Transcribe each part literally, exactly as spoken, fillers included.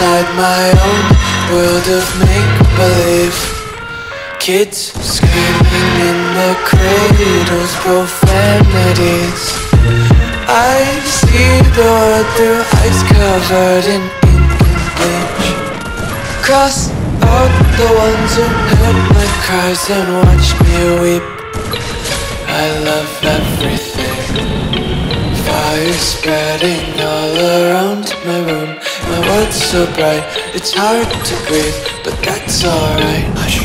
inside my own world of make-believe. Kids screaming in their cradles, profanities. I see the world through eyes covered in ink and bleach. Cross out the ones who heard my cries and watched me weep. I love everything. Fire spreading all around my room. My world's so bright, it's hard to breathe, but that's alright. Hush.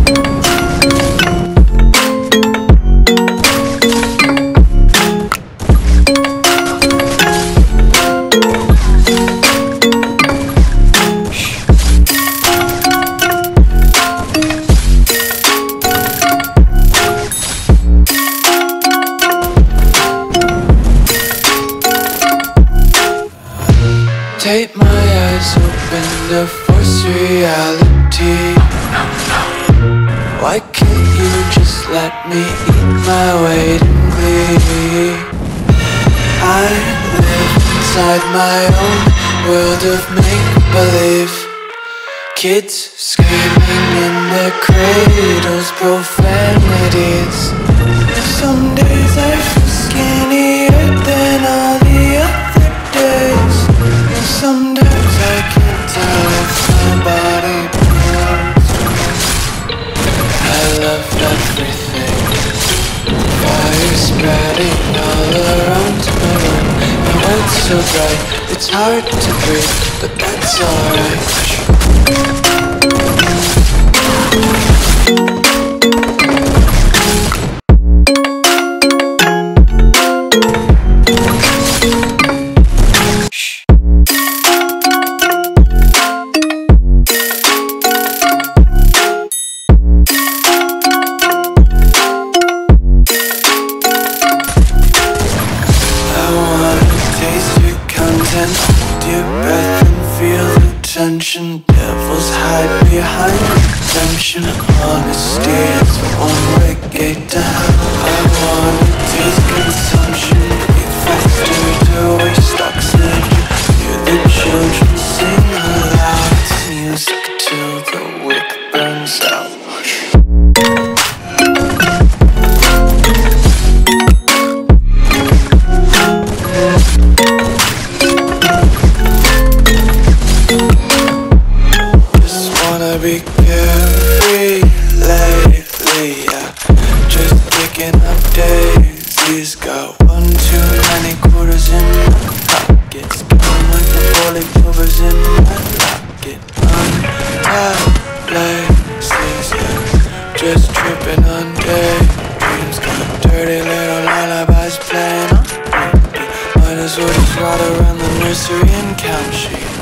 Take my eyes open to force reality. Why can't you just let me eat my weight in glee? I live inside my own world of make-believe. Kids screaming in their cradles, profanities. Some days I feel skinnier than all the other days. Sometimes I can't tell if my body belongs to me. I love everything. Fire spreading all around my room. My world's so bright, it's hard to breathe, but that's alright. Hold your breath and feel the tension. Devils hide behind redemption. Honesty is a one-way gate to hell. I wanna taste consumption. Breathe faster to waste oxygen. Hear the children sing aloud. It's music till the wick burns out. Be carefree lately, yeah. Just picking up daisies. Got one too many quarters in my pockets. Down like the bullet covers in my locket. Untied places, yeah. Just tripping on daydreams. Got dirty little lullabies playing on repeat. Might as well just ride around the nursery and count sheep.